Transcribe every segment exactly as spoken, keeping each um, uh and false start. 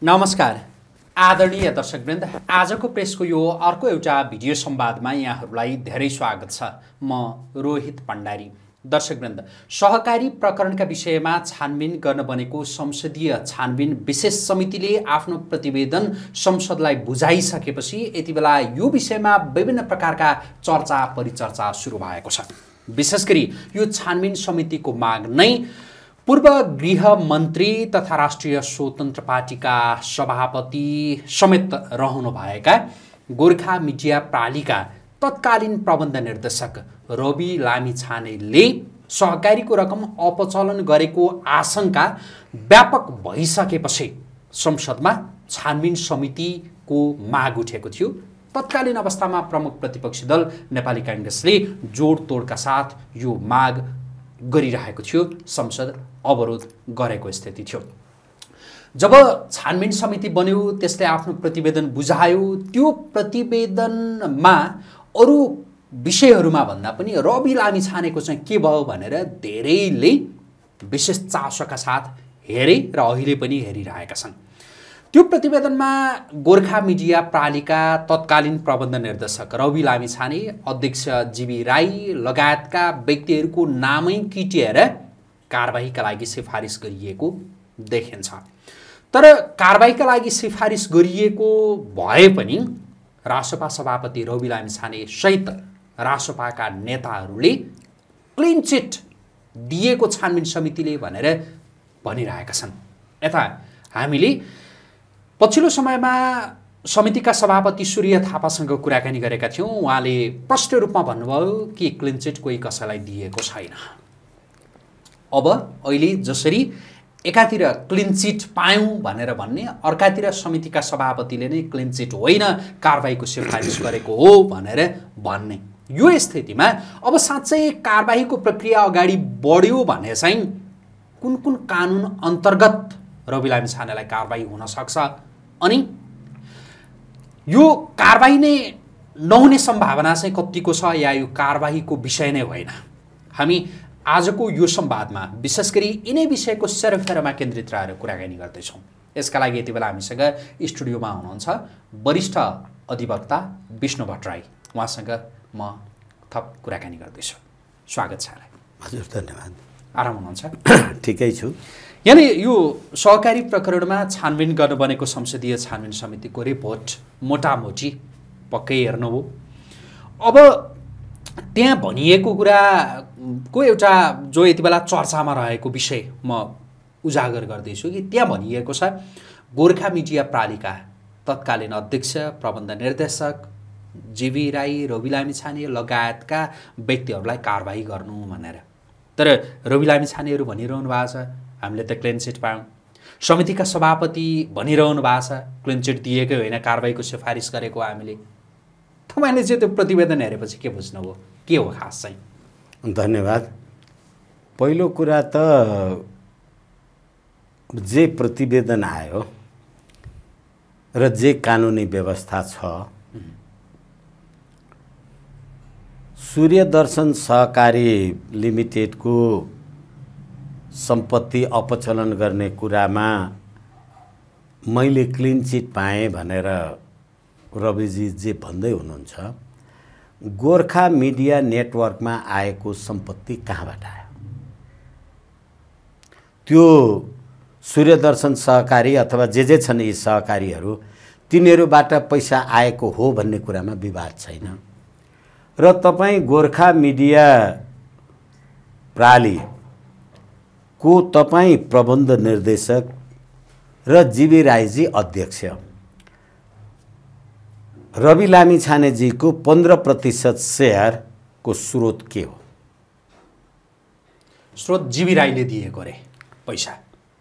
नमस्कार आदरणीय दर्शकवृन्द, आजको प्रेसको यो अर्को एउटा भिडियो संवादमा यहाँहरूलाई धेरै स्वागत छ। म रोहित भण्डारी। दर्शकवृन्द, सहकारी प्रकरणका विषयमा छानबिन गर्न बनेको संसदीय छानबिन विशेष समितिले आफ्नो प्रतिवेदन संसदलाई बुझाइसकेपछि यति बेला यो विषयमा विभिन्न प्रकारका चर्चा परिचर्चा सुरु भएको छ। विशेष गरी यो छानबिन समितिको माग नै पूर्व गृह मन्त्री तथा राष्ट्रिय स्वतन्त्र पार्टीका सभापति समेत रहनुभएका गोर्खा मिडिया प्रालिका तत्कालीन प्रबन्ध निर्देशक रवि लामिछानेले सहकारीको रकम अपचलन गरेको आशंका व्यापक भइसकेपछि संसदमा छानबिन समितिको माग उठेको थियो। तत्कालीन अवस्थामा प्रमुख प्रतिपक्षी दल नेपाली कांग्रेसले जोडतोडका साथ यो माग गरिरहेको थियो, संसद अवरोध गरेको स्थिति थियो। जब छानबिन समिति बन्यो, त्यसले आफ्नो प्रतिवेदन बुझायो, त्यो प्रतिवेदनमा अरू विषयहरूमा भन्दा पनि रवि लामिछानेको चाहिँ के भयो भनेर धेरैले विशेष चासोका साथ हेरे र अहिले पनि हेरिरहेका छन्। त्यो प्रतिवेदनमा गोर्खा मिडिया प्रालिका तत्कालीन प्रबन्ध निर्देशक रवि लामिछाने, अध्यक्ष जीवी राई लगायतका व्यक्तिहरूको नामै किटिएर कारबाहीका लागि सिफारिस गरिएको देखिन्छ। तर कारबाहीका लागि सिफारिस गरिएको भए पनि रासोपा सभापति रवि लामिछाने सहित रासोपाका नेताहरूले क्लिन चिट दिएको छानबिन समितिले भनेर भनिरहेका छन्। यता हामीले पछिल्लो समयमा समितिका सभापति सूर्य थापासँग कुराकानी गरेका थियौँ। उहाँले प्रष्ट रूपमा भन्नुभयो कि क्लिन चिट कोही कसैलाई दिएको छैन। अब अहिले जसरी एकातिर क्लिन चिट पायौँ भनेर भन्ने, अर्कातिर समितिका सभापतिले नै क्लिन चिट होइन कारबाहीको सिफारिस गरेको हो भनेर भन्ने, यो स्थितिमा अब साँच्चै कारबाहीको प्रक्रिया अगाडि बढ्यो भने चाहिँ कुन कुन कानुन अन्तर्गत रवि लामिछानेलाई कारबाही हुन सक्छ अनि यो कारबाही नै नहुने सम्भावना चाहिँ कतिको छ या यो कारबाहीको विषय नै होइन? हामी आजको यो संवादमा विशेष गरी यिनै विषयको सेरोफेरोमा केन्द्रित रहेर कुराकानी गर्दैछौँ। यसका लागि यति बेला हामीसँग स्टुडियोमा हुनुहुन्छ वरिष्ठ अधिवक्ता विष्णु भट्टराई। उहाँसँग म थप कुराकानी गर्दैछु। स्वागत छ। हजुर, धन्यवाद। आराम हुनुहुन्छ? ठिकै छु। यानी यो सहकारी प्रकरणमा छानबिन गर्न बनेको संसदीय छानबिन समितिको रिपोर्ट मोटामोटी पक्कै हेर्नुभयो। अब त्यहाँ भनिएको कुराको एउटा जो यति बेला चर्चामा रहेको विषय म उजागर गर्दैछु कि त्यहाँ भनिएको छ गोर्खा मिडिया प्रालिका तत्कालीन अध्यक्ष प्रबन्ध निर्देशक जीवी राई रवि लामिछाने लगायतका व्यक्तिहरूलाई कारबाही गर्नु भनेर। तर रवि लामिछानेहरू भनिरहनु भएको छ हामीले त क्लिन चिट पायौँ, समितिका सभापति भनिरहनु भएको छ क्लिन चिट दिएकै होइन कारबाहीको सिफारिस गरेको हामीले। तपाईँले चाहिँ त्यो प्रतिवेदन हेरेपछि के बुझ्नुभयो, के हो खास चाहिँ? धन्यवाद। पहिलो कुरा त जे प्रतिवेदन आयो र जे कानुनी व्यवस्था छ, सूर्यदर्शन सहकारी लिमिटेडको सम्पत्ति अपचलन गर्ने कुरामा मैले क्लिन चिट पाएँ भनेर रविजी जे भन्दै हुनुहुन्छ, गोर्खा मिडिया नेटवर्कमा आएको सम्पत्ति कहाँबाट आयो? त्यो सूर्यदर्शन सहकारी अथवा जे जे छन् यी सहकारीहरू, तिनीहरूबाट पैसा आएको हो भन्ने कुरामा विवाद छैन। र तपाईँ गोर्खा मिडिया प्राली को तपाईँ प्रबन्ध निर्देशक र जीवी राईजी अध्यक्ष, रवि लामिछानेजीको पन्ध्र प्रतिशत सेयरको स्रोत के हो? स्रोत जीवी राईले दिएको रे पैसा।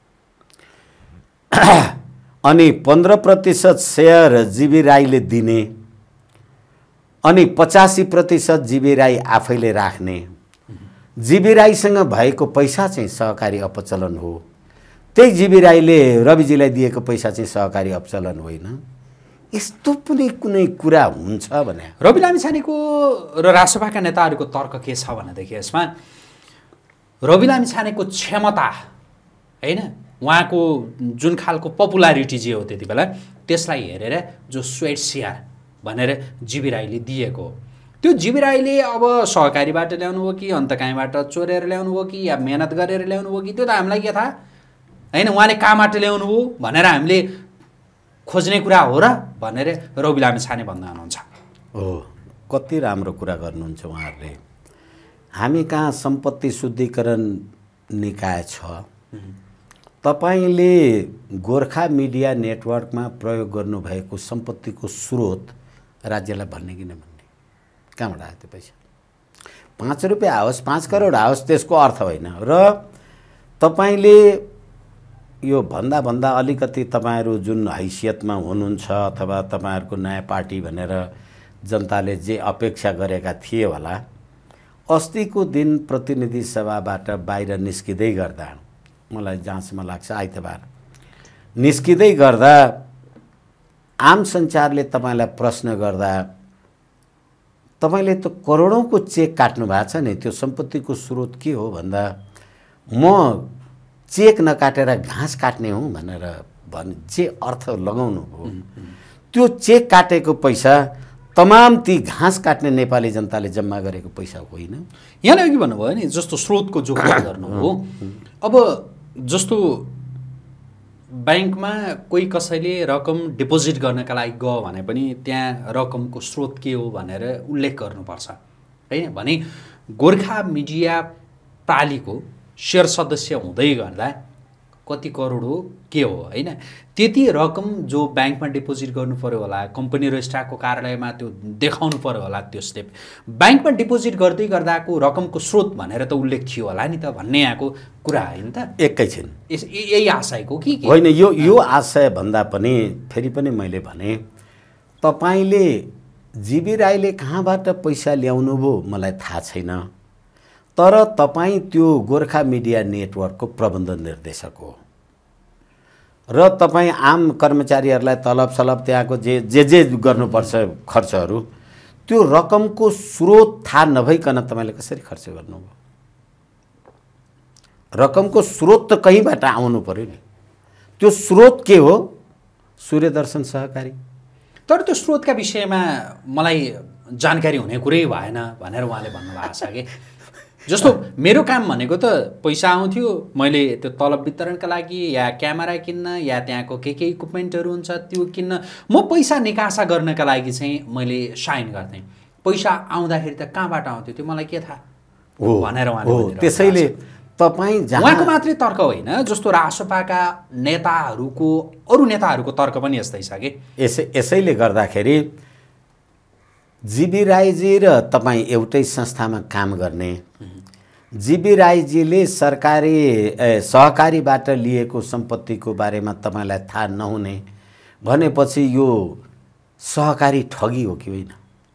अनि पन्ध्र प्रतिशत सेयर जीवी राईले दिने अनि पचासी प्रतिशत जीवी राई आफैले राख्ने, जीवी राईसँग भएको पैसा चाहिँ सहकारी अपचलन हो। त्यही जीवी राईले रविजीलाई दिएको पैसा चाहिँ सहकारी अपचलन होइन। यस्तो पनि कुनै कुरा हुन्छ भने रवि लामिछानेको र रासोपाका नेताहरूको तर्क के छ भनेदेखि यसमा रवि लामिछानेको क्षमता होइन उहाँको जुन खालको पपुलारिटी जे हो त्यति बेला त्यसलाई हेरेर जो स्वेट सेयर भनेर जीवी राईले दिएको हो। त्यो जीवी राईले अब सहकारीबाट ल्याउनु हो कि अन्त कहीँबाट चोरेर ल्याउनु हो कि या मेहनत गरेर ल्याउनु हो कि त्यो त हामीलाई के थाहा होइन। उहाँले कहाँबाट ल्याउनु हो भनेर हामीले खोज्ने कुरा हो र भनेर रवि लामिछाने भन्दै हुनुहुन्छ। हो, कति राम्रो कुरा गर्नुहुन्छ उहाँहरूले। हामी कहाँ सम्पत्ति शुद्धिकरण निकाय छ, तपाईँले गोर्खा मिडिया नेटवर्कमा प्रयोग गर्नुभएको सम्पत्तिको स्रोत राज्यलाई भन्ने कि नभन्ने, कहाँबाट आयो त्यो पैसा? पाँच रुपियाँ आओस्, पाँच करोड आओस्, त्यसको अर्थ होइन। र तपाईँले यो भन्दा भन्दा अलिकति तपाईँहरू जुन हैसियतमा हुनुहुन्छ अथवा तपाईँहरूको नयाँ पार्टी भनेर जनताले जे अपेक्षा गरेका थिए होला, अस्तिको दिन प्रतिनिधि सभाबाट बाहिर निस्किँदै गर्दा, मलाई जाँचमा लाग्छ आइतबार निस्किँदै गर्दा आम सञ्चारले तपाईँलाई प्रश्न गर्दा तपाईँले त करोडौँको चेक काट्नु भएको छ नि, त्यो सम्पत्तिको स्रोत के हो भन्दा म चेक नकाटेर घाँस काट्ने हुँ भनेर भन् जे अर्थ लगाउनु हो, त्यो चेक काटेको पैसा तमाम ती घाँस काट्ने नेपाली जनताले जम्मा गरेको पैसा होइन। यहाँले अघि भन्नुभयो नि जस्तो स्रोतको जो कुरा गर्नु हो, अब जस्तो ब्याङ्कमा कोही कसैले रकम डिपोजिट गर्नका लागि गयो भने पनि त्यहाँ रकमको स्रोत के हो भनेर उल्लेख गर्नुपर्छ होइन। भने गोर्खा मिडिया प्रालीको सेयर सदस्य हुँदै गर्दा कति करोड हो के हो होइन, त्यति रकम जो ब्याङ्कमा डिपोजिट गर्नु पर्यो होला, कम्पनी रजिस्ट्रारको कार्यालयमा त्यो देखाउनु पर्यो होला, त्यो स्टेप ब्याङ्कमा डिपोजिट गर्दै गर्दाको रकमको स्रोत भनेर त उल्लेख थियो होला नि त भन्ने यहाँको कुरा होइन त। एकैछिन यही आशयको कि होइन, यो यो आशय भन्दा पनि फेरि पनि मैले भने तपाईँले जीवी राईले कहाँबाट पैसा ल्याउनु भयो मलाई थाहा छैन, तर तपाईँ त्यो गोर्खा मिडिया नेटवर्कको प्रबन्ध निर्देशक हो र तपाईँ आम कर्मचारीहरूलाई तलब सलब त्यहाँको जे जे जे गर्नुपर्छ खर्चहरू, त्यो रकमको स्रोत थाहा नभइकन तपाईँले कसरी खर्च गर्नुभयो? रकमको स्रोत त कहीँबाट आउनु पर्यो नि। त्यो स्रोत के हो? सूर्यदर्शन सहकारी। तर त्यो स्रोतका विषयमा मलाई जानकारी हुने कुरै भएन भनेर उहाँले भन्नुभएको छ कि जस्तो मेरो काम भनेको त पैसा आउँथ्यो, मैले त्यो तलब वितरणका लागि या क्यामेरा किन्न या त्यहाँको के के इक्विपमेन्टहरू हुन्छ त्यो किन्न, म पैसा निकासा गर्नका लागि चाहिँ मैले साइन गर्थेँ। पैसा आउँदाखेरि त कहाँबाट आउँथ्यो त्यो मलाई के थाहा हो भनेर उहाँले। त्यसैले तपाईँ उहाँको मात्रै तर्क होइन, जस्तो रासपाका नेताहरूको अरू नेताहरूको तर्क पनि यस्तै छ कि यसै यसैले गर्दाखेरि जीवी राईजी र तपाईँ एउटै संस्थामा काम गर्ने, जीवी राईजीले सरकारी सहकारीबाट लिएको सम्पत्तिको बारेमा तपाईँलाई थाहा नहुने भनेपछि यो सहकारी ठगी हो कि होइन?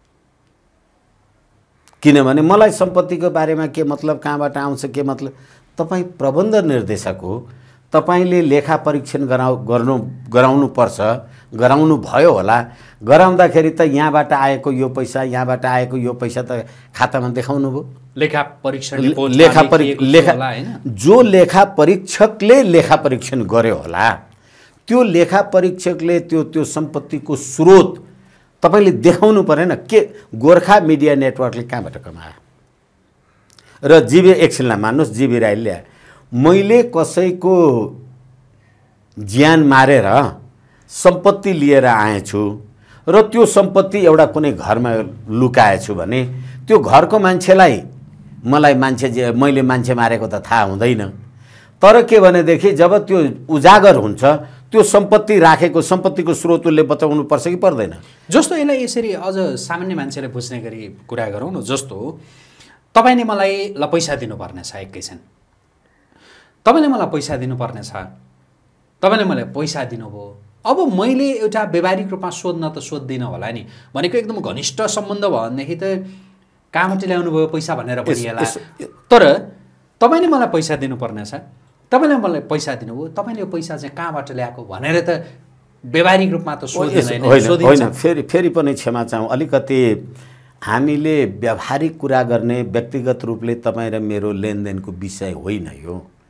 किनभने मलाई सम्पत्तिको बारेमा के मतलब, कहाँबाट आउँछ के मतलब? तपाईँ प्रबन्ध निर्देशक हो, तपाईँले लेखा परीक्षण गराउ गर्नु गराउनु पर्छ, गराउनु भयो होला। गराउँदाखेरि त यहाँबाट आएको यो पैसा, यहाँबाट आएको यो पैसा त खातामा देखाउनु भयो। लेखा परीक्षण लेखा परी लेखा जो लेखा परीक्षकले लेखा परीक्षण गर्यो होला, त्यो लेखा परीक्षकले त्यो त्यो सम्पत्तिको स्रोत तपाईँले देखाउनु परेन। के गोर्खा मिडिया नेटवर्कले कहाँबाट कमायो? र जीवी एकछिनलाई मान्नुहोस्, जीवी राईले ल्याए, मैले कसैको ज्यान मारेर सम्पत्ति लिएर आएछु र त्यो सम्पत्ति एउटा कुनै घरमा लुकाएछु भने त्यो घरको मान्छेलाई मलाई मान्छे जे मैले मान्छे मारेको त थाहा हुँदैन, तर के भनेदेखि जब त्यो उजागर हुन्छ त्यो सम्पत्ति राखेको सम्पत्तिको स्रोत उसले बचाउनु पर्छ कि पर्दैन? जस्तो यसलाई यसरी अझ सामान्य मान्छेले बुझ्ने गरी कुरा गरौँ न। जस्तो तपाईँले मलाई ल पैसा दिनुपर्ने छ, एकैछिन तपाईँले मलाई पैसा दिनुपर्ने छ, तपाईँले मलाई पैसा दिनुभयो, अब मैले एउटा व्यवहारिक रूपमा सोध्न त सोध्दिनँ होला नि, भनेको एकदम घनिष्ठ सम्बन्ध भयो भनेदेखि त कहाँबाट ल्याउनु भयो पैसा भनेर भनिएला। तर तपाईँले मलाई पैसा दिनुपर्ने छ, तपाईँले मलाई पैसा दिनुभयो, तपाईँले यो पैसा चाहिँ कहाँबाट ल्याएको भनेर त व्यवहारिक रूपमा त सोधिँदैन। होइन, फेरि फेरि पनि क्षमा चाहौँ, अलिकति हामीले व्यावहारिक कुरा गर्ने व्यक्तिगत रूपले तपाईँ र मेरो लेनदेनको विषय होइन यो।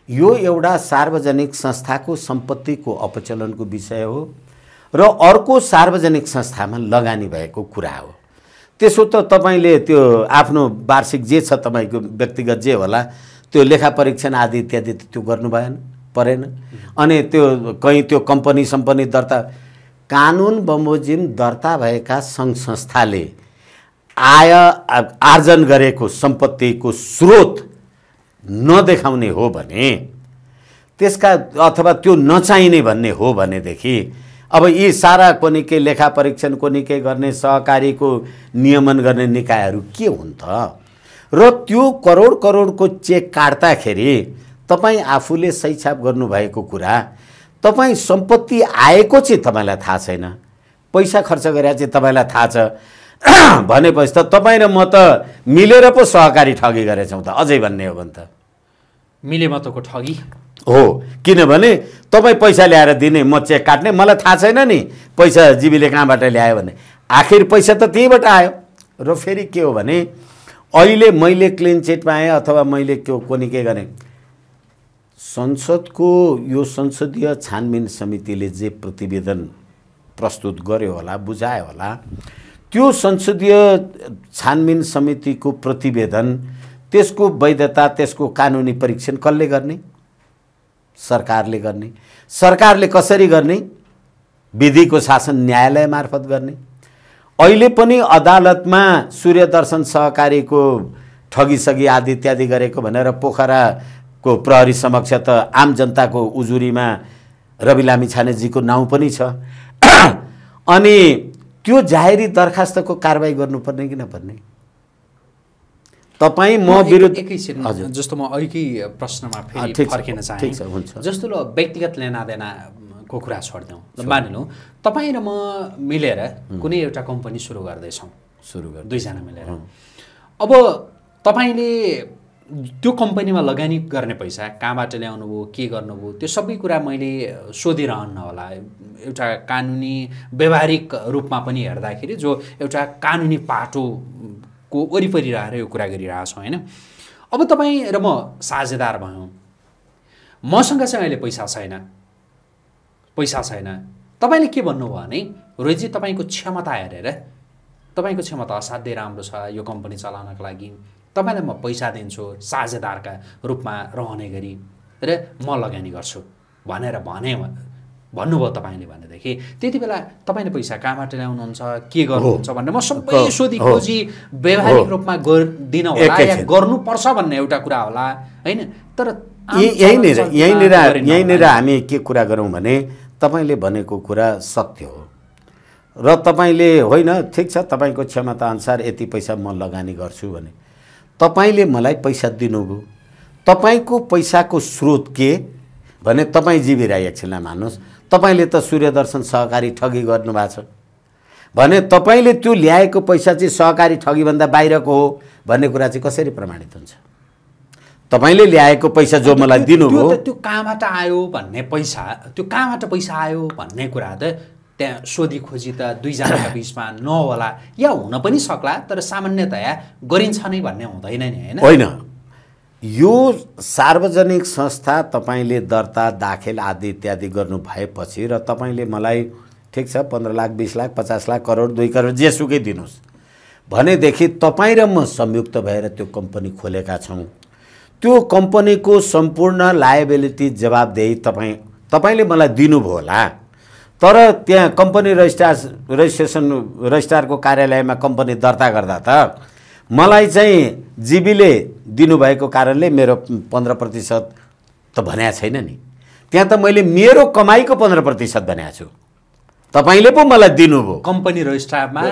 यो एउटा सार्वजनिक संस्थाको सम्पत्तिको अपचलनको विषय हो र अर्को सार्वजनिक संस्थामा लगानी भएको कुरा हो। त्यसो त तपाईले त्यो आफ्नो वार्षिक जे छ तपाईको व्यक्तिगत जे होला त्यो लेखा परीक्षण आदि इत्यादि त्यो गर्नु भएन परेन। अनि त्यो कहीं त्यो कम्पनी सम्पनी दर्ता कानुन बमोजिम दर्ता भएका सङ्घ संस्थाले आय आर्जन गरेको सम्पत्तिको स्रोत नदेखाउने हो भने त्यसका अथवा त्यो नचाहिने भन्ने हो भनेदेखि अब यी सारा कोनिके लेखा परीक्षण कोनिके गर्ने सहकारीको नियमन गर्ने निकायहरू के हुन् त? र त्यो करोड करोडको चेक काट्दाखेरि तपाईँ आफूले सही छाप गर्नुभएको कुरा तपाईँ सम्पत्ति आएको चाहिँ तपाईँलाई थाहा छैन, पैसा खर्च गरेर चाहिँ तपाईँलाई थाहा छ भनेपछि त तपाईँ र म त मिलेर पो सहकारी ठगी गरेछौँ त अझै भन्ने हो भने त मिले मतको ठगी हो। किनभने तपाईँ पैसा ल्याएर दिने म चेक काट्ने मलाई थाहा छैन नि पैसा जीबीले कहाँबाट ल्यायो भने आखिर पैसा त त्यहीबाट आयो। र फेरि के हो भने अहिले मैले क्लिन चिट पाएँ अथवा मैले के कोनी के गरेँ संसदको यो संसदीय छानबिन समितिले जे प्रतिवेदन प्रस्तुत गर्यो होला बुझायो होला त्यो संसदीय छानबिन समितिको प्रतिवेदन त्यसको वैधता त्यसको कानुनी परीक्षण कसले गर्ने? सरकारले गर्ने। सरकारले कसरी गर्ने? विधिको शासन न्यायालय मार्फत गर्ने। अहिले पनि अदालतमा सूर्यदर्शन सहकारीको ठगीसगी आदि इत्यादि गरेको भनेर पोखराको प्रहरी समक्ष त आम जनताको उजुरीमा रवि लामिछानेजीको नाउँ पनि छ। अनि त्यो जाहेरी दरखास्तको कारबाही गर्नुपर्ने कि नपर्ने? तपाईँ म विरुद्ध एकैछिन जस्तो म अघिकै प्रश्नमा फेरि फर्किन चाहे जस्तो ल व्यक्तिगत लेनादेनाको कुरा छोड्दिउँ। मानिलौँ तपाईँ र म मिलेर कुनै एउटा कम्पनी सुरु गर्दैछौँ सुरु गर् दुईजना मिलेर। अब तपाईँले त्यो कम्पनीमा लगानी गर्ने पैसा कहाँबाट ल्याउनु भयो के गर्नुभयो त्यो सबै कुरा मैले सोधिरहन्न होला। एउटा कानुनी व्यवहारिक रूपमा पनि हेर्दाखेरि जो एउटा कानुनी पाटो को वरिपरि रहेर यो कुरा गरिरहेछौँ होइन। अब तपाईँ र म साझेदार भयौँ, मसँग चाहिँ अहिले पैसा छैन पैसा छैन तपाईँले के भन्नुभयो भने रोहितजी तपाईँको क्षमता हेरेर तपाईँको क्षमता असाध्यै राम्रो छ यो कम्पनी चलाउनको लागि तपाईँलाई म पैसा दिन्छु साझेदारका रूपमा रहने गरी र म लगानी गर्छु भनेर भने भन्नुभयो तपाईँले भनेदेखि त्यति बेला तपाईँले पैसा कहाँबाट ल्याउनुहुन्छ के गर्नुहुन्छ भनेर म सबै सोधी खोजी व्यवहारिक रूपमा दिन होला या गर्नुपर्छ भन्ने एउटा कुरा होला होइन। तर यहीँनिर यहीँनिर यहीँनिर हामी के कुरा गरौँ भने तपाईँले भनेको कुरा सत्य हो र तपाईँले होइन ठिक छ तपाईँको क्षमता अनुसार यति पैसा म लगानी गर्छु भने तपाईँले मलाई पैसा दिनुभयो। तपाईँको पैसाको स्रोत के भने तपाईँ जीवी राई एकछिनलाई मान्नुहोस् तपाईँले त सूर्यदर्शन सहकारी ठगी गर्नुभएको छ भने तपाईँले त्यो ल्याएको पैसा चाहिँ सहकारी ठगीभन्दा बाहिरको हो भन्ने कुरा चाहिँ कसरी प्रमाणित हुन्छ? तपाईँले ल्याएको पैसा जो मलाई दिनुभयो त्यो कहाँबाट आयो भन्ने पैसा त्यो कहाँबाट पैसा आयो भन्ने कुरा त त्यहाँ सोधी खोजी त दुईजनाका बिचमा नहोला या हुन पनि सक्ला तर सामान्यतया गरिन्छ नै भन्ने हुँदैन नि होइन। होइन यो सार्वजनिक संस्था तपाईँले दर्ता दाखिल आदि इत्यादि गर्नु भएपछि र तपाईँले मलाई ठिक छ पन्ध्र लाख बिस लाख पचास लाख करोड दुई करोड जेसुकै दिनुहोस् भनेदेखि तपाईँ र म संयुक्त भएर त्यो कम्पनी खोलेका छौँ। त्यो कम्पनीको सम्पूर्ण लायबिलिटी जवाबदेही तपाईँ तपाईँले मलाई दिनुभयो होला तर त्यहाँ कम्पनी रजिस्ट्रार रजिस्ट्रेसन रजिस्ट्रारको कार्यालयमा कम्पनी दर्ता गर्दा त मलाई चाहिँ जीबीले दिनुभएको कारणले मेरो पन्ध्र प्रतिशत त भनेको छैन नि। त्यहाँ त मैले मेरो कमाईको पन्ध्र प्रतिशत भनेको छु तपाईँले पो मलाई दिनुभयो। कम्पनी रजिस्ट्रारमा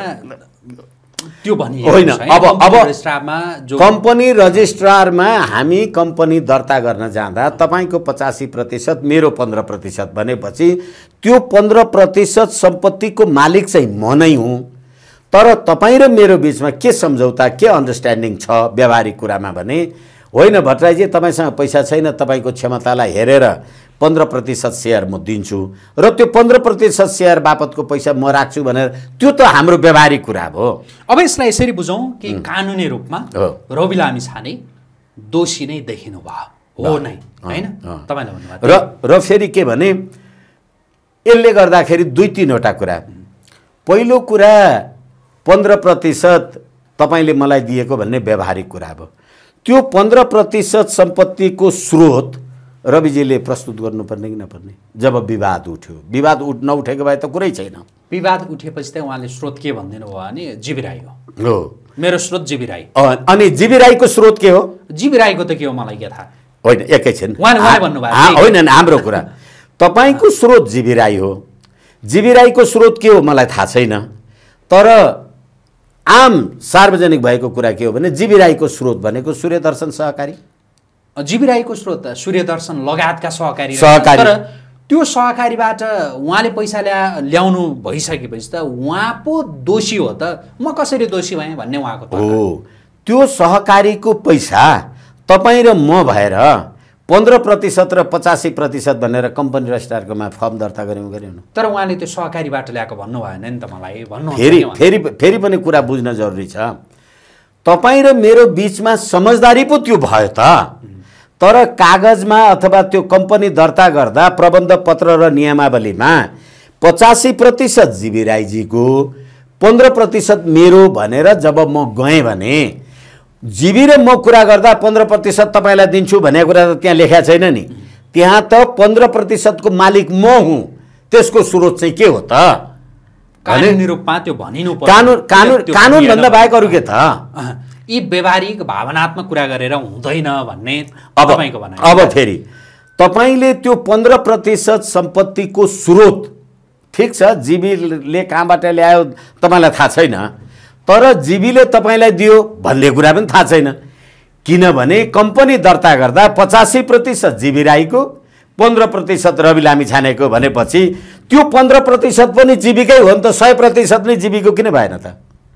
त्यो भनि होइन अब अब रजिस्ट्रारमा जो कम्पनी रजिस्ट्रारमा हामी कम्पनी दर्ता गर्न जाँदा तपाईँको पचासी प्रतिशत मेरो पन्ध्र प्रतिशत भनेपछि त्यो पन्ध्र प्रतिशत सम्पत्तिको मालिक चाहिँ म नै हुँ। तर तपाईँ र मेरो बिचमा के सम्झौता के अन्डरस्ट्यान्डिङ छ व्यावहारिक कुरामा भने होइन भट्टराईजी तपाईँसँग पैसा छैन तपाईँको क्षमतालाई हेरेर पन्ध्र प्रतिशत सेयर म दिन्छु र त्यो पन्ध्र प्रतिशत सेयर बापतको पैसा म राख्छु भनेर त्यो त हाम्रो व्यावहारिक कुरा हो। अब यसलाई यसरी बुझौँ कि कानुनी रूपमा रवि लामिछाने दोषी नै देखिनु भयो हो नै हैन तपाईले भन्नुभएको र र फेरि के भने यसले गर्दाखेरि दुई तीनवटा कुरा पहिलो कुरा पन्ध्र प्रतिशत तपाईले मलाई दिएको भन्ने व्यावहारिक कुरा भयो त्यो पन्ध्र प्रतिशत सम्पत्तिको स्रोत रविजीले प्रस्तुत गर्नुपर्ने कि नपर्ने जब विवाद उठ्यो विवाद उठ नउठेको भए त कुरै छैन विवाद उठेपछि त उहाँले स्रोत के भन्दिनु भयो भने जीवी राई हो हो मेरो स्रोत जीवी राई अनि जीवी राईको स्रोत के हो जीवी राईको त के हो मलाई के थाहा होइन एकैछिन उहाँले भन्नुभयो होइन हाम्रो कुरा तपाईको स्रोत जीवी राई हो जीवी राईको स्रोत के हो मलाई थाहा छैन तर आम सार्वजनिक भएको कुरा के हो भने जीवी राईको स्रोत भनेको सूर्यदर्शन सहकारी जीवी राईको स्रोत सूर्यदर्शन लगायतका सहकारी सहकारी तर त्यो सहकारीबाट उहाँले पैसा ल्या ल्याउनु भइसकेपछि त उहाँ पो दोषी हो त म कसरी दोषी भएँ भन्ने उहाँको हो त्यो सहकारीको पैसा तपाईँ र म भएर पन्ध्र प्रतिशत र पचासी प्रतिशत भनेर कम्पनी रजिस्ट्रारकोमा फर्म दर्ता गऱ्यौँ गऱ्यौँ तर उहाँले त्यो सहकारीबाट ल्याएको भन्नु भएन नि त मलाई भन्नु फेरि फेरि फेरि पनि कुरा बुझ्न जरुरी छ तपाईँ र मेरो बिचमा समझदारी पो त्यो भयो त तर कागजमा अथवा त्यो कम्पनी दर्ता गर्दा प्रबन्ध पत्र र नियमावलीमा पचासी प्रतिशत जीवी राईजीको पन्ध्र प्रतिशत मेरो भनेर जब म गएँ भने जीवी र म कुरा गर्दा पन्ध्र प्रतिशत तपाईँलाई दिन्छु भन्ने कुरा त त्यहाँ लेखा छैन नि त्यहाँ त पन्ध्र प्रतिशतको मालिक म हुँ त्यसको स्रोत चाहिँ के हो त कानुनी रूपमा त्यो भनिनु पर्छ कानुन कानुन कानुन भन्दा बाहेक अरु के त यी व्यवहारिक भावनात्मक कुरा गरेर हुँदैन भन्ने तपाईको भनाइ अब फेरि तपाईले त्यो पन्ध्र प्रतिशत सम्पत्तिको स्रोत ठीक छ जीवीले कहाँबाट ल्यायो तपाईलाई थाहा छैन तर जीवीले तपाईलाई दियो भन्ने कुरा पनि थाहा छैन किनभने कम्पनी दर्ता गर्दा पचासी प्रतिशत जीवी राईको पन्ध्र प्रतिशत रवि लामिछानेको भनेपछि त्यो पन्ध्र प्रतिशत पनि जीवीकै हो नि त सय प्रतिशत नै जीवीको किन भएन त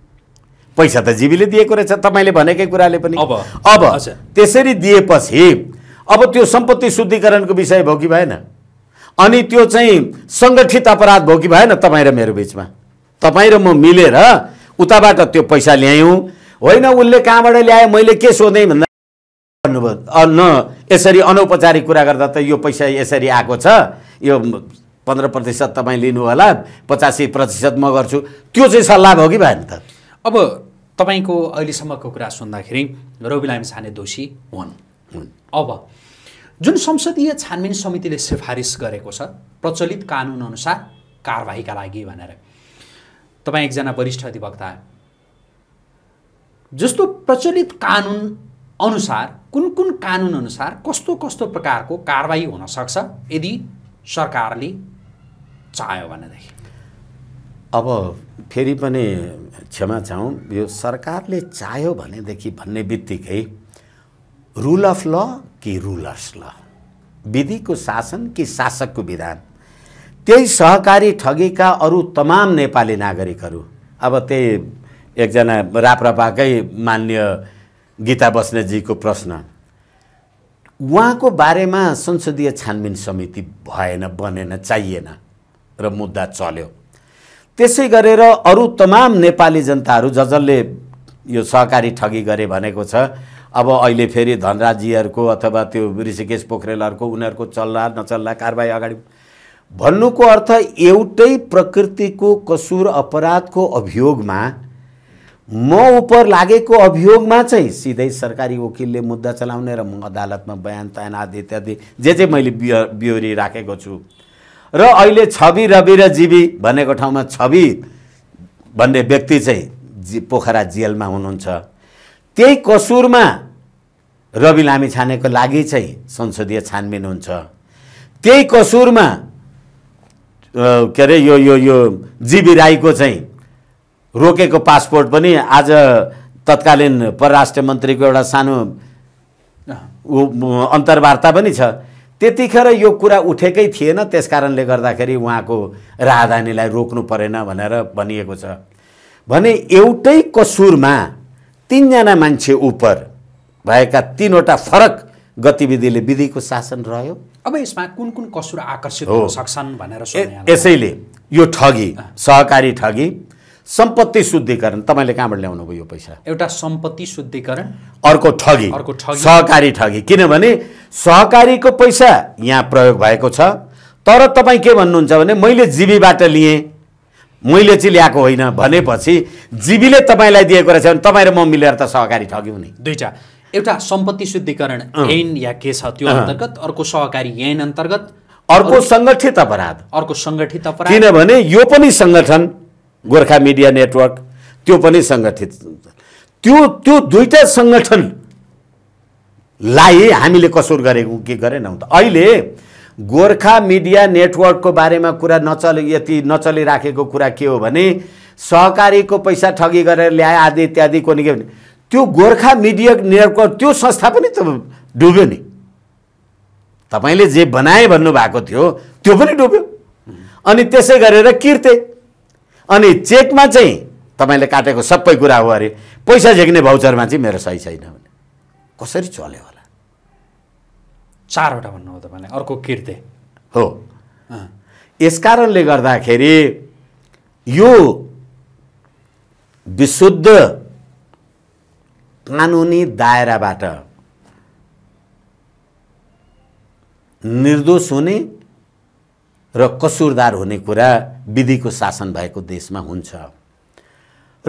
पैसा त जीवीले दिएको रहेछ तपाईले भनेकै कुराले पनि अब अब त्यसरी दिएपछि अब त्यो सम्पत्ति शुद्धिकरणको विषय भयो कि भएन अनि त्यो चाहिँ संगठित अपराध भयो कि भएन तपाईँ र मेरो बीचमा तपाईँ र म मिलेर उताबाट त्यो पैसा ल्यायौँ होइन उसले कहाँबाट ल्याए मैले के सोधेँ भन्दा भन्नुभयो न यसरी अनौपचारिक कुरा गर्दा त यो पैसा यसरी आएको छ यो पन्ध्र प्रतिशत तपाईँ लिनु होला पचासी प्रतिशत म गर्छु त्यो चाहिँ सल्लाह भयो कि भएन त अब तपाईको अहिलेसम्मको कुरा सुन्दाखेरि रवि लामिछाने दोषी हुन् अब जुन संसदीय छानबिन समितिले सिफारिस गरेको छ प्रचलित कानुन अनुसार कारबाहीका लागि भनेर तपाईँ एकजना वरिष्ठ अधिवक्ता जस्तो प्रचलित कानुन अनुसार कुन कुन कानुन अनुसार कस्तो कस्तो प्रकारको कारबाही हुन सक्छ यदि सरकारले चाह्यो भनेदेखि अब फेरि पनि क्षमा चाहौँ यो सरकारले चाह्यो भनेदेखि भन्ने बित्तिकै रुल अफ ल कि रुलर्स ल विधिको शासन कि शासकको विधान त्यही सहकारी ठगीका अरू तमाम नेपाली नागरिकहरू अब त्यही एकजना राप्रपाकै मान्य गीता बस्नेतजीको प्रश्न उहाँको बारेमा संसदीय छानबिन समिति भएन बनेन चाहिएन र मुद्दा चल्यो त्यसै गरेर अरू तमाम नेपाली जनताहरू ज जसले यो सहकारी ठगी गरे भनेको छ अब अहिले फेरि धनराजीहरूको अथवा त्यो ऋषिकेश पोखरेलहरूको उनीहरूको चल्ला नचल्ला कारबाही अगाडि भन्नुको अर्थ एउटै प्रकृतिको कसुर अपराधको अभियोगमा म उपर लागेको अभियोगमा चाहिँ सिधै सरकारी वकिलले मुद्दा चलाउने र म अदालतमा बयान तयान इत्यादि जे जे मैले बिहोरी राखेको छु र अहिले छवि रवि र जीवी भनेको ठाउँमा छवि भन्ने व्यक्ति चाहिँ जी पोखरा जेलमा हुनुहुन्छ त्यही कसुरमा रवि लामिछानेको लागि चाहिँ संसदीय छानबिन हुन्छ त्यही कसुरमा के अरे यो यो यो जीवी राईको चाहिँ रोकेको पासपोर्ट पनि आज तत्कालीन परराष्ट्र मन्त्रीको एउटा सानो अन्तर्वार्ता पनि छ त्यतिखेर यो कुरा उठेकै थिएन त्यसकारणले गर्दाखेरि उहाँको राहदानीलाई रोक्नु परेन भनेर भनिएको छ भने एउटै कसुरमा तीनजना मान्छे उपर भएका तीनवटा फरक गतिविधिले विधिको शासन रह्यो अब यसमा कुन कुन कसुर आकर्षित हुन सक्छन् भनेर यसैले यो ठगी सहकारी ठगी सम्पत्ति शुद्धिकरण तपाईँले कहाँबाट ल्याउनु भयो यो पैसा? एउटा सम्पत्ति शुद्धिकरण, अर्को ठगी, अर्को ठगी, सहकारी ठगी। किनभने सहकारीको पैसा यहाँ प्रयोग भएको छ, तर तपाईँ के भन्नुहुन्छ भने मैले जीबीबाट लिएँ, मैले चाहिँ ल्याएको होइन भनेपछि जीबीले तपाईँलाई दिएको रहेछ भने तपाईँ र म मिलेर त सहकारी ठग्यौँ नि। दुईटा, एउटा सम्पत्ति शुद्धिकरण ऐन या के छ त्यो अन्तर्गत, अर्को सहकारी ऐन अन्तर्गत, अर्को सङ्गठित अपराध, अर्को सङ्गठित अपराध। किनभने यो पनि सङ्गठन गोर्खा मिडिया नेटवर्क, त्यो पनि सङ्गठित। त्यो त्यो दुईटा सङ्गठनलाई हामीले कसुर गरेको के गरेनौँ त? अहिले गोर्खा मिडिया नेटवर्कको बारेमा कुरा नचल यति नचलिराखेको कुरा के हो भने सहकारीको पैसा ठगी गरेर ल्याए आदि इत्यादि को नि के भने त्यो गोर्खा मिडिया नेटवर्क त्यो संस्था पनि त डुब्यो नि। तपाईँले जे बनाए भन्नुभएको थियो त्यो पनि डुब्यो। अनि त्यसै गरेर किर्ते, अनि चेकमा चाहिँ तपाईँले काटेको सबै कुरा हो अरे, पैसा झेक्ने भाउचरमा चाहिँ मेरो सही छैन भने कसरी चल्यो होला? चारवटा भन्नु हो तपाईँले, अर्को किर्ते हो। यस कारणले गर्दाखेरि यो विशुद्ध कानुनी दायराबाट निर्दोष हुने र कसुरदार हुने कुरा विधिको शासन भएको देशमा हुन्छ। र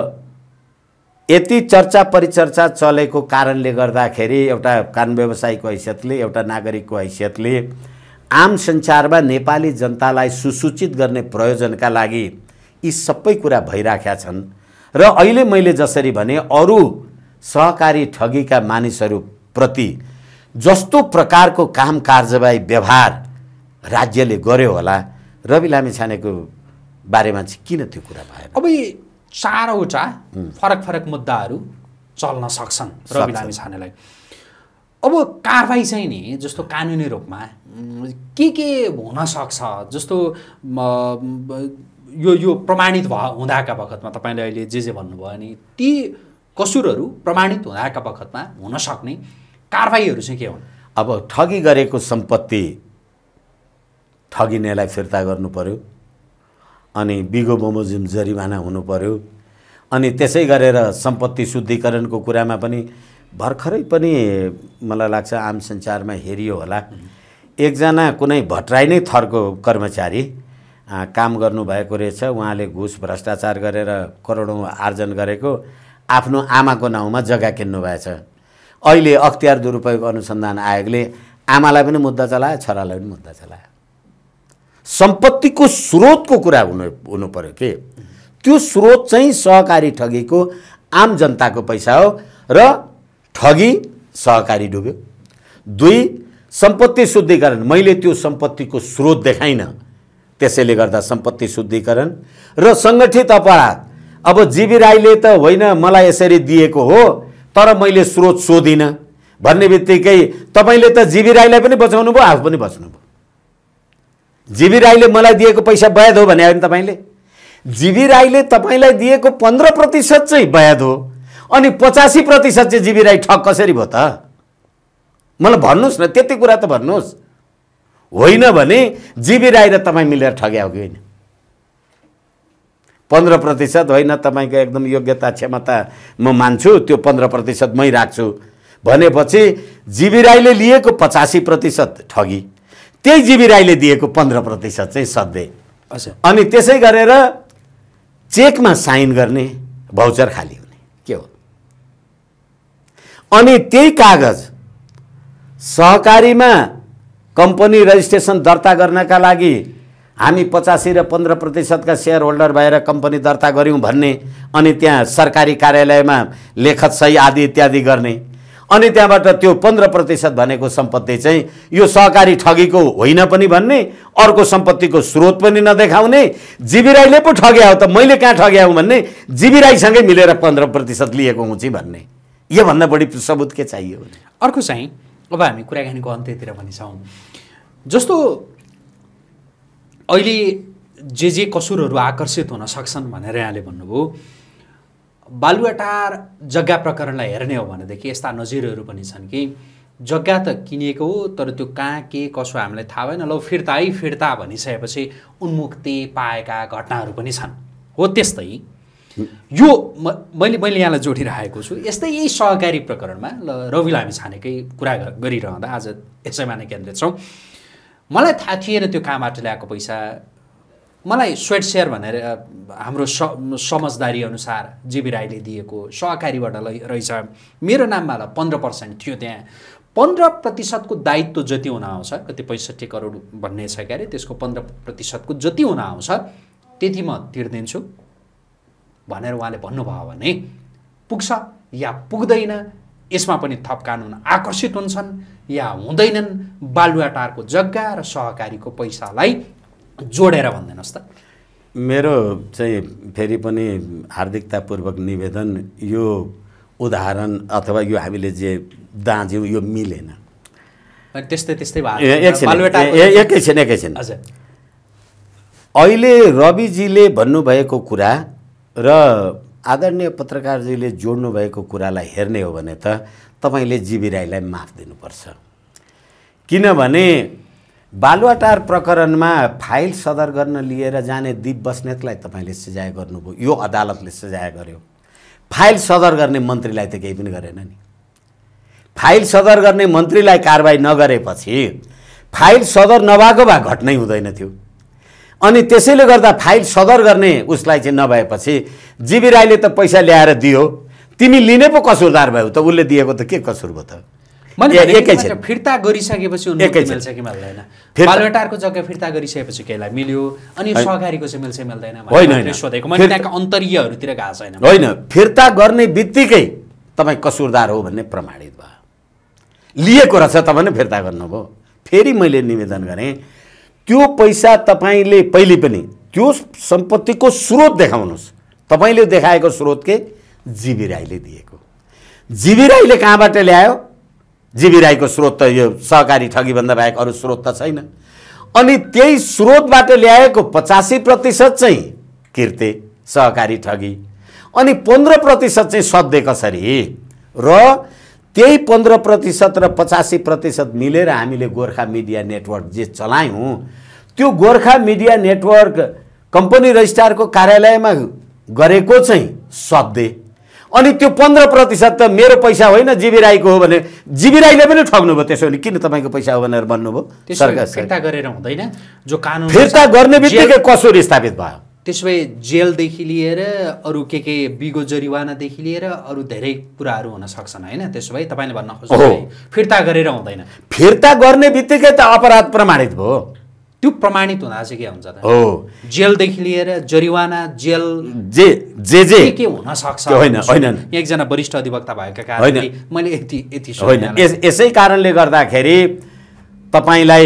यति चर्चा परिचर्चा चलेको कारणले गर्दाखेरि एउटा कानुन व्यवसायीको हैसियतले, एउटा नागरिकको हैसियतले आम सञ्चारमा नेपाली जनतालाई सुसूचित गर्ने प्रयोजनका लागि यी सबै कुरा भइराखेका छन्। र अहिले मैले जसरी भने अरू सहकारी ठगीका मानिसहरूप्रति जस्तो प्रकारको काम कारबाही व्यवहार राज्यले गर्यो होला, रवि लामिछानेको बारेमा चाहिँ किन त्यो कुरा भएन? अब यी चारवटा फरक फरक मुद्दाहरू चल्न सक्छन् रवि लामिछानेलाई। अब कारबाही चाहिँ नि जस्तो कानुनी रूपमा के के हुन सक्छ, जस्तो यो यो प्रमाणित भ हुँदाका बखतमा तपाईँले अहिले जे जे भन्नुभयो नि ती कसुरहरू प्रमाणित हुँदाका बखतमा हुन सक्ने कारबाहीहरू चाहिँ के हुन्? अब ठगी गरेको सम्पत्ति ठगिनेलाई फिर्ता गर्नु पर्यो, अनि बिगो बमोजिम जरिमाना हुनु पर्यो, अनि त्यसै गरेर सम्पत्ति शुद्धिकरणको कुरामा पनि भर्खरै पनि मलाई लाग्छ आम सञ्चारमा हेरियो होला। एकजना कुनै भट्टराई नै थरको कर्मचारी काम गर्नुभएको रहेछ, उहाँले घुस भ्रष्टाचार गरेर करोडौँ आर्जन गरेको, आफ्नो आमाको नाउँमा जग्गा किन्नु भएछ। अहिले अख्तियार दुरुपयोग अनुसन्धान आयोगले आमालाई पनि मुद्दा चलायो, छोरालाई पनि मुद्दा चलायो। सम्पत्तिको स्रोतको कुरा हुनु हुनु पर्यो के, त्यो स्रोत चाहिँ सहकारी ठगीको आम जनताको पैसा हो र ठगी सहकारी डुब्यो। दुई, सम्पत्ति शुद्धिकरण, मैले त्यो सम्पत्तिको स्रोत देखाइन, त्यसैले गर्दा सम्पत्ति शुद्धिकरण र सङ्गठित अपराध। अब जीवी राईले त होइन मलाई यसरी दिएको हो तर मैले स्रोत सोधिनँ भन्ने बित्तिकै तपाईँले त जीवी राईलाई पनि बचाउनु भयो, आफू पनि बच्नुभयो। जीवी राईले मलाई दिएको पैसा वैध हो भने भने तपाईँले जीवी राईले तपाईँलाई दिएको पन्ध्र प्रतिशत चाहिँ वैध हो, अनि पचासी प्रतिशत चाहिँ जीवी राई ठग कसरी भयो त? मलाई भन्नुहोस् न, त्यति कुरा त भन्नुहोस्। होइन भने जीवी राई र तपाईँ मिलेर ठग्या हो कि होइन? पन्ध्र प्रतिशत होइन, तपाईँको एकदम योग्यता क्षमता म मान्छु, त्यो पन्ध्र प्रतिशत मै राख्छु भनेपछि जीवी राईले लिएको पचासी प्रतिशत ठगी, त्यही जीवी राईले दिएको पन्ध्र प्रतिशत चाहिँ सधैँ। अनि त्यसै गरेर चेकमा साइन गर्ने, भाउचर खाली हुने के हो? अनि त्यही कागज सहकारीमा कम्पनी रजिस्ट्रेसन दर्ता गर्नका लागि हामी पचासी र पन्ध्र प्रतिशतका सेयर होल्डर भएर कम्पनी दर्ता गऱ्यौँ भन्ने, अनि त्यहाँ सरकारी कार्यालयमा लेखत सही आदि इत्यादि गर्ने, अनि त्यहाँबाट त्यो पन्ध्र प्रतिशत भनेको सम्पत्ति चाहिँ यो सहकारी ठगीको होइन पनि भन्ने, अर्को सम्पत्तिको स्रोत पनि नदेखाउने, जीवी राईले पो ठग्या हो त मैले कहाँ ठग्या हुँ भन्ने, जीवी राईसँगै मिलेर पन्ध्र प्रतिशत लिएको हुँ चाहिँ भन्ने, योभन्दा बढी सबुत के चाहियो? अर्को चाहिँ अब हामी कुराकानीको अन्त्यतिर पनि छौँ। जस्तो अहिले जे जे कसुरहरू आकर्षित हुन सक्छन् भनेर यहाँले भन्नुभयो, बालुवाटार जग्गा प्रकरणलाई हेर्ने हो भनेदेखि यस्ता नजिरहरू पनि छन् कि जग्गा त किनेको हो तर त्यो कहाँ के कसो हामीलाई थाहा भएन, ल फिर्ता है फिर्ता भनिसकेपछि उन्मुक्ति पाएका घटनाहरू पनि छन्, हो त्यस्तै यो मैले मैले यहाँलाई जोडिरहेको छु। यस्तै यही सहकारी प्रकरणमा ल रवि लामी छानेकै कुरा गरिरहँदा आज यसैमा नै केन्द्रित छौँ। मलाई थाहा थिएन त्यो कहाँबाट ल्याएको पैसा। मलाई स्वेट सेयर भनेर हाम्रो स समझदारी अनुसार जीवी राईले दिएको सहकारीबाट रहेछ। मेरो नाममा ल पन्ध्र पर्सेन्ट थियो। त्यहाँ पन्ध्र प्रतिशतको दायित्व जति हुन आउँछ, कति पैँसठी करोड भन्ने छ क्यारे, त्यसको पन्ध्र प्रतिशतको जति हुन आउँछ त्यति म तिर्दिन्छु भनेर उहाँले भन्नुभयो भने पुग्छ या पुग्दैन, यसमा पनि थप कानुन आकर्षित हुन्छन् या हुँदैनन्, बालुवाटारको जग्गा र सहकारीको पैसालाई जोडेर भनिदिनुहोस् त। मेरो चाहिँ फेरि पनि हार्दिकतापूर्वक निवेदन, यो उदाहरण अथवा यो हामीले जे दाँज्यौँ यो मिलेन। त्यस्तै त्यस्तै एकैछिन एकैछिन अहिले रविजीले भन्नुभएको कुरा र आदरणीय पत्रकारजीले जोड्नु भएको कुरालाई हेर्ने हो भने त तपाईँले जीवी राईलाई माफ दिनुपर्छ। किनभने बालुवाटार प्रकरणमा फाइल सदर गर्न लिएर जाने दीप बस्नेतलाई तपाईँले सजाय गर्नुभयो, यो अदालतले सजाय गर्यो। फाइल सदर गर्ने मन्त्रीलाई त केही पनि गरेन नि। फाइल सदर गर्ने मन्त्रीलाई कारबाही नगरेपछि फाइल सदर नभएको भए घटनै हुँदैन थियो। अनि त्यसैले गर्दा फाइल सदर गर्ने उसलाई चाहिँ नभएपछि जीवी राईले त पैसा ल्याएर दियो, तिमी लिने पो कसुरदार भयो त, उसले दिएको त के कसुर भयो त? एकैछिन फिर्ता गरिसकेपछि उन्मुक्ति मिल्छ कि मिल्दैन? बालुवाटारको जग्गा फिर्ता गरिसकेपछि केलाई मिल्यो, अनि सहकारीको चाहिँ मिल्छ मिल्दैन? होइन, सोधेको मैले त्यहाँका अन्तरियहरूतिर गएको छैन। होइन, फिर्ता गर्ने बित्तिकै तपाईँ कसुरदार हो भन्ने प्रमाणित भयो, लिएको रहेछ तपाईँले फिर्ता गर्नुभयो। फेरि मैले निवेदन गरेँ त्यो पैसा तपाईँले पहिले पनि त्यो सम्पत्तिको स्रोत देखाउनुहोस्। तपाईँले देखाएको स्रोत के? जीवी राईले दिएको। जीवी राईले कहाँबाट ल्यायो? जीवी राईको स्रोत त यो सहकारी ठगीभन्दा बाहेक अरू स्रोत त छैन। अनि त्यही स्रोतबाट ल्याएको पचासी प्रतिशत चाहिँ किर्ते सहकारी ठगी, अनि पन्ध्र प्रतिशत चाहिँ सधैँ कसरी? र त्यही पन्ध्र प्रतिशत र पचासी प्रतिशत मिलेर हामीले गोर्खा मिडिया नेटवर्क जे चलायौँ, त्यो गोर्खा मिडिया नेटवर्क कम्पनी रजिस्ट्रारको कार्यालयमा गरेको चाहिँ सधैँ। अनि त्यो पन्ध्र प्रतिशत त मेरो पैसा होइन जीवी राईको हो भने जीवी राईले पनि ठग्नुभयो। त्यसो भने किन तपाईँको पैसा हो भनेर भन्नुभयो? सरकार फिर्ता गरेर हुँदैन, जो कानुन फिर्ता गर्ने बित्तिकै कसुर स्थापित भयो। त्यसो भए जेलदेखि लिएर अरू के के बिगो जरिवानादेखि लिएर अरू धेरै कुराहरू हुन सक्छन् होइन? त्यसो भए तपाईँले भन्न खोज्नु फिर्ता गरेर हुँदैन। फिर्ता गर्ने बित्तिकै त अपराध प्रमाणित भयो। त्यो प्रमाणित हुँदा चाहिँ के हुन्छ त? हो, जेलदेखि लिएर जरिवाना, जेल जे जे जे के हुन सक्छ? होइन होइन, एकजना वरिष्ठ अधिवक्ता भएका कारणले मैले यति यति होइन, यसै कारणले गर्दाखेरि तपाईँलाई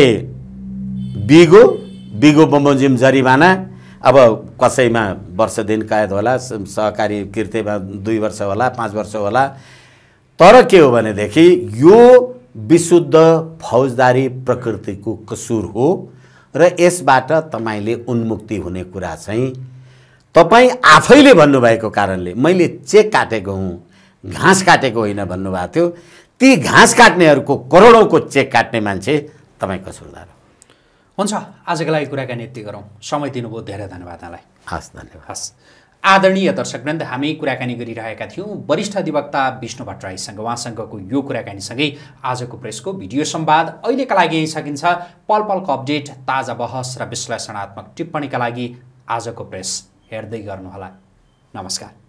बिगो बिगो बमोजिम जरिवाना, अब कसैमा वर्ष दिन कैद होला, सहकारी किर्तेमा दुई वर्ष होला, पाँच वर्ष होला। तर के हो भनेदेखि यो विशुद्ध फौजदारी प्रकृतिको कसुर हो र यसबाट तपाईँले उन्मुक्ति हुने कुरा चाहिँ तपाईँ आफैले भन्नुभएको कारणले मैले चेक काटेको हुँ, घाँस काटेको होइन भन्नुभएको थियो। ती घाँस काट्नेहरूको करोडौँको चेक काट्ने मान्छे तपाईँ कसुरदार हो। हुन्छ, आजको लागि कुराकानी यति गरौँ। समय दिनुभयो, धेरै धन्यवाद यहाँलाई। हस्, धन्यवाद। हस्, आदरणीय दर्शकवृन्द, हामी कुराकानी गरिरहेका थियौँ वरिष्ठ अधिवक्ता विष्णु भट्टराईसँग। उहाँसँगको यो कुराकानीसँगै आजको प्रेसको भिडियो संवाद अहिलेका लागि यहीँ सकिन्छ। पल पलको अपडेट, ताजा बहस र विश्लेषणात्मक टिप्पणीका लागि आजको प्रेस हेर्दै गर्नुहोला। नमस्कार।